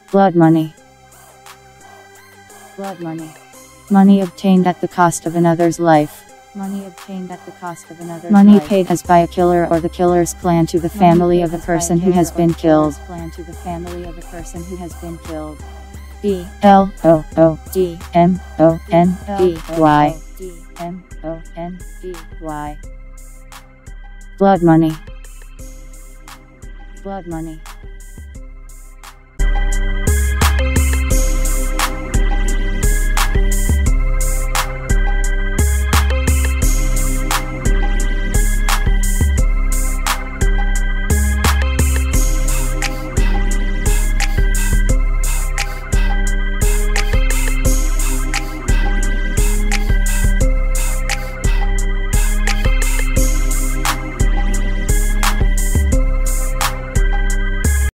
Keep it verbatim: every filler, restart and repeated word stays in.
Blood money. Blood money. Money obtained at the cost of another's life. Money obtained at the cost of another's Money life. Paid as by a killer or the killer's clan to the family of a person who has been killed. Plan to the family of a person who has been killed. B L O O D M O N E Y. D M O N E Y. Blood money. Blood money.